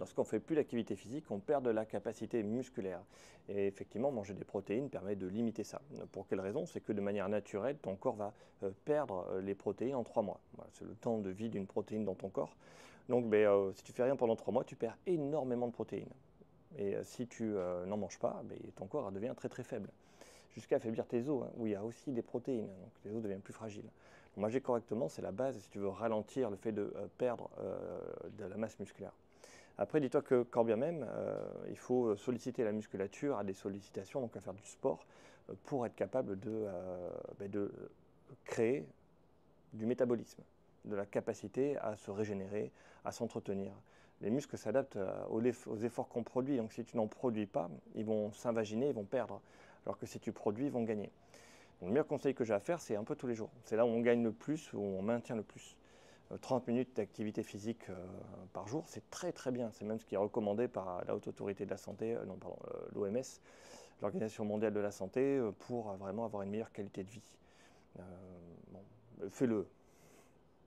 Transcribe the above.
Lorsqu'on ne fait plus d'activité physique, on perd de la capacité musculaire. Et effectivement, manger des protéines permet de limiter ça. Pour quelle raison? C'est que de manière naturelle, ton corps va perdre les protéines en 3 mois. Voilà, c'est le temps de vie d'une protéine dans ton corps. Donc, si tu fais rien pendant 3 mois, tu perds énormément de protéines. Et si tu n'en manges pas, ton corps devient très très faible. Jusqu'à affaiblir tes os, hein, où il y a aussi des protéines, donc les os deviennent plus fragiles. Donc, manger correctement, c'est la base si tu veux ralentir le fait de perdre de la masse musculaire. Après, dis-toi que quand bien même, il faut solliciter la musculature à des sollicitations, donc à faire du sport, pour être capable de créer du métabolisme, de la capacité à se régénérer, à s'entretenir. Les muscles s'adaptent aux efforts qu'on produit, donc si tu n'en produis pas, ils vont s'invaginer, ils vont perdre, alors que si tu produis, ils vont gagner. Donc, le meilleur conseil que j'ai à faire, c'est un peu tous les jours. C'est là où on gagne le plus, où on maintient le plus. 30 minutes d'activité physique par jour, c'est très très bien. C'est même ce qui est recommandé par la Haute Autorité de la Santé, l'OMS, l'Organisation mondiale de la santé, pour vraiment avoir une meilleure qualité de vie. Bon, fais-le.